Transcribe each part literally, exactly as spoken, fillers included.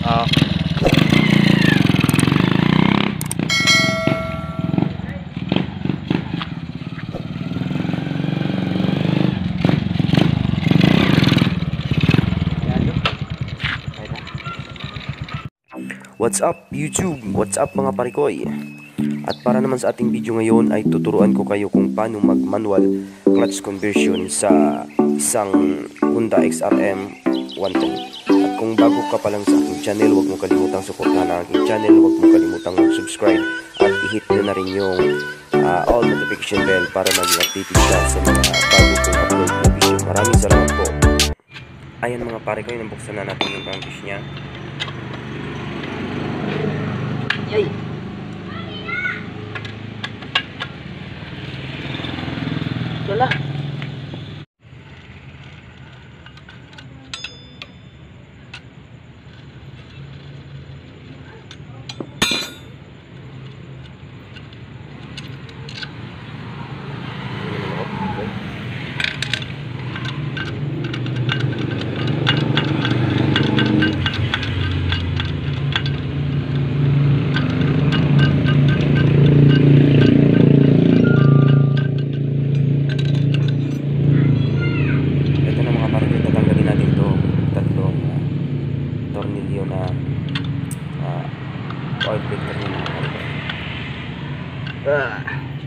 Ah. What's up YouTube? What's up mga parikoy? At para naman sa ating video ngayon ay tuturuan ko kayo kung paano mag manual clutch conversion sa isang Honda X R M one ten. At kung bago ka pa lang sa aking channel, huwag mo kalimutang suportahan ang aking channel, huwag mo kalimutang subscribe at i-hit nyo na rin yung uh, all notification bell para maging updated ka sa mga bago kong upload na video. Maraming salamat po. Ayan mga parikoy, nabuksan na natin yung crankcase nya. Yay! Wala. Tornilyo na uh, oil filter na mga parikoy. Ah.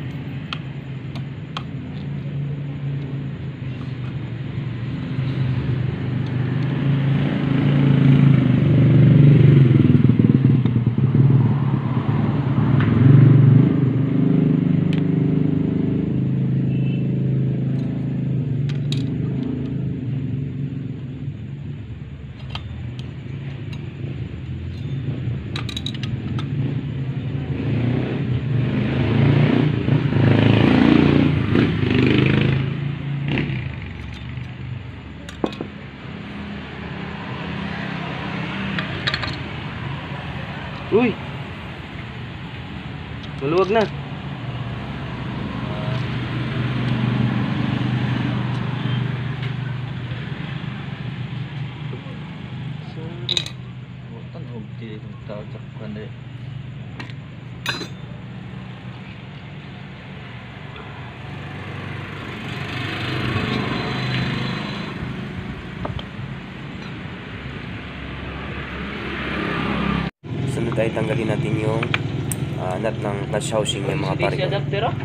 Uy! Maluwag na. So, bukan hobi tao cakpan deh. Sunod ay tanggalin natin yung uh, nut ng clutch housing ng mga parikoy. Adapter ah.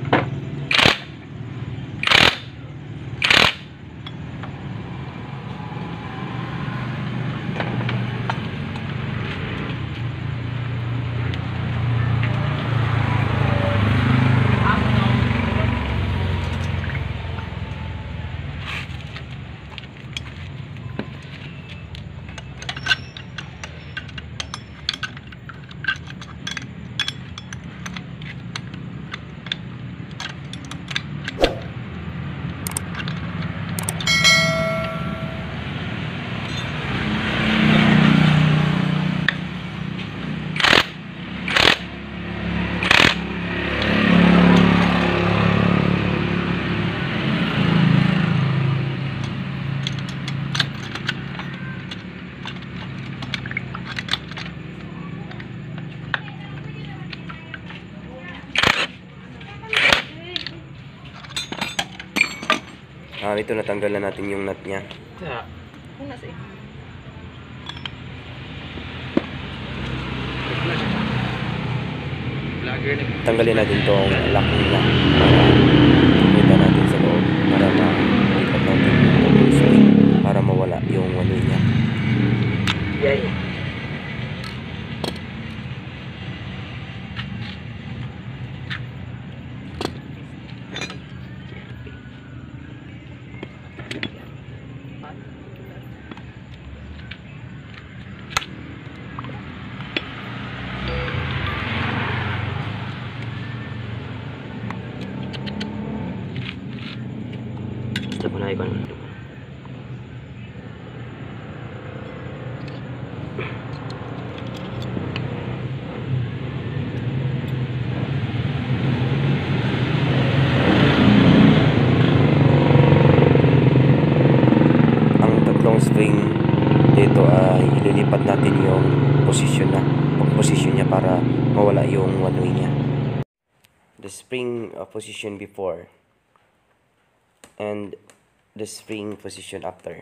Ah, ito natanggal na natin yung nut niya. Ya. Ano sih? Tanggalin natin tong lock niya. Kita natin sa loob para ma-ikat natin yung spring para mawala yung ano niya. Yay! Gusto ko na ikon. Ang tatlong string dito ay ililipat natin yung position na pag-position niya para mawala yung one way niya. The spring uh, position before and the spring position after.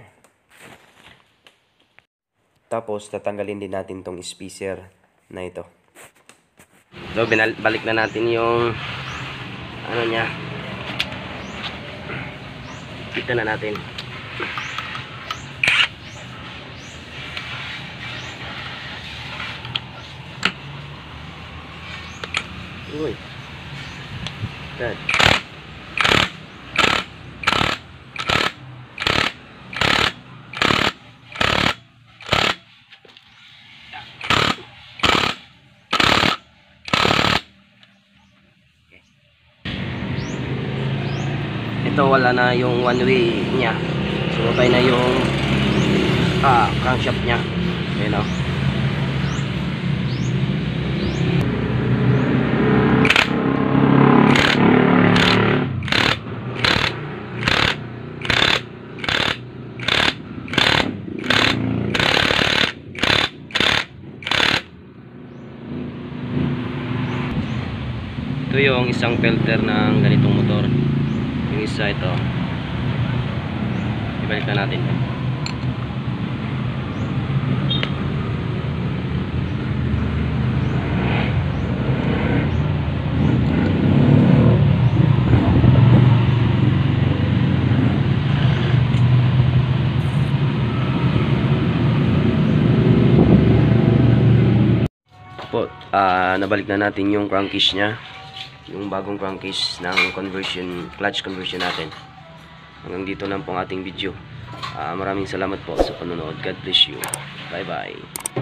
Tapos tatanggalin din natin tong spacer na ito. So binal- balik na natin yung ano niya. Kita na natin. Uy. Dad. Ito wala na yung one way niya. Sumabay na yung ah, crankshaft niya. Ayun o. Ito yung isang filter ng ganitong motor. Yung isa ito. Ibalik na natin. Po, ah, nabalik na natin yung crankcase nya. Yung bagong crankcase ng conversion, clutch conversion natin. Hanggang dito lang po ang ating video. Uh, maraming salamat po sa panonood. God bless you. Bye bye.